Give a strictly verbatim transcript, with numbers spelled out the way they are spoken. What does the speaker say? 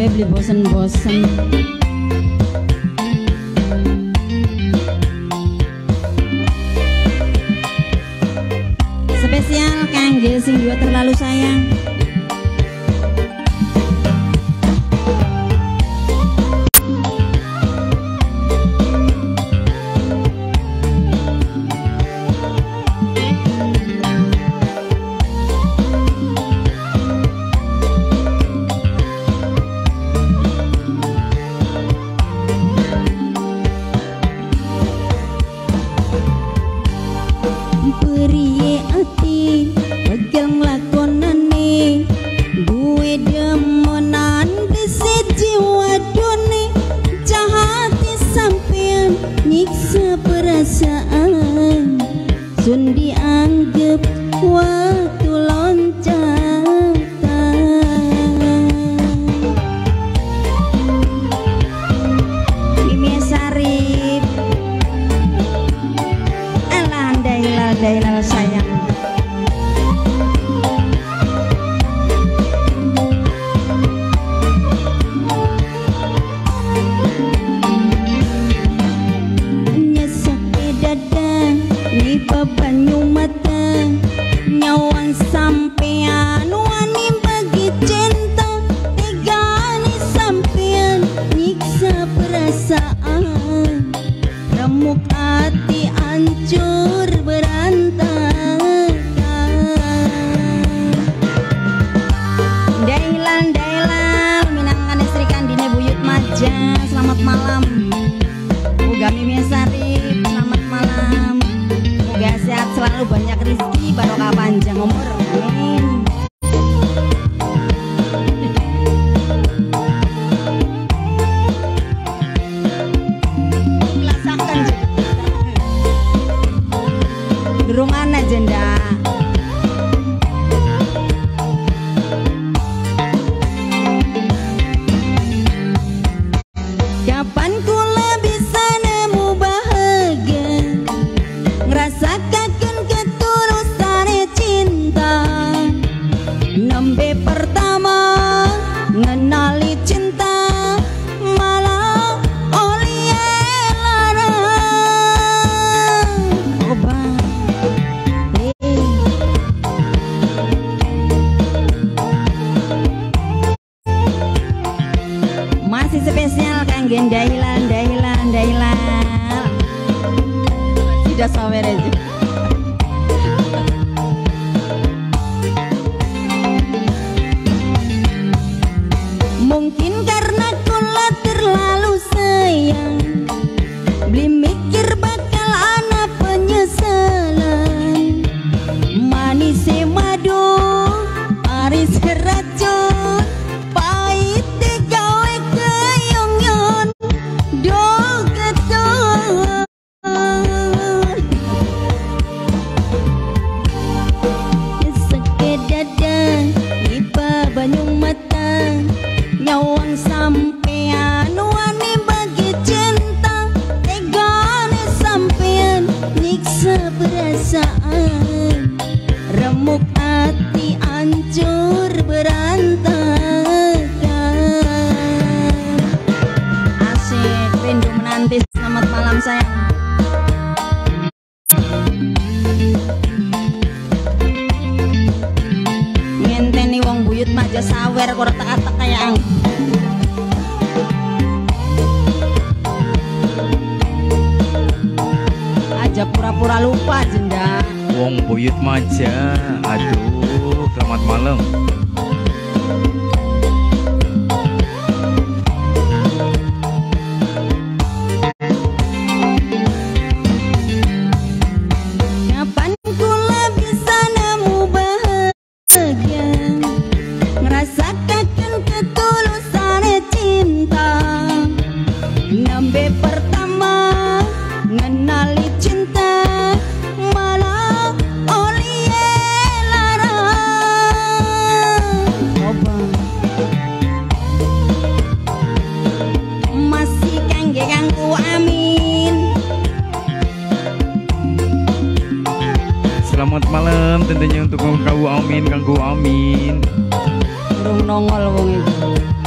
beli bosen-bosen. Spesial kangge sing dua terlalu sayang. Priye ati pegel nglakonane duwe demonan dise jiwa done jahati sampean nyiksa perasaan sun dianggap waktu loncatan. Mimi Sarip Dailal sayang. Nyesek dada ni banyu mata nyawang sampean wani bagi cinta tegani sampean nyiksa perasaan remuk hati hancur berantakan. Dailal Dailal minangkan istri kandine buyut maja. Selamat malam. Muga Mimi Sarip selamat malam. Muga sehat selalu, banyak rezeki, barokah panjang umur. Amin. Durungan agenda. Kapan kula bisa nemu bahagia ngerasakan ketulusan cinta nembe pertama ngenali cinta malah oli larang obat. Masih spesial kangge Dailal Dailal Dailal. Tidak sawer aja. Mungkin karena kula terlalu sayang beli mikir bakal ana penyesalan manis madu paris racun pahit digawe keyonyon do keton sekedada ipa banyu mata nyawang sampean wani bagi cinta tegane sampean nyiksa perasaan remuk hati hancur berantakan. Asik rindu menanti. Selamat malam sayang. Ngenteni wong buyut maja sawer kok teka-teka yang aja pura-pura lupa jenda. Wong buyut maja. Aduh, selamat malam. Kapan kula bisa nemu bahagia ngerasakan ketulusan cinta nembe pertama ngenali cinta malah oli larang obat. Masih kangge kanggo amin. Selamat malam tentunya untuk kanggo amin, kanggo amin. Durung nongol wong itu.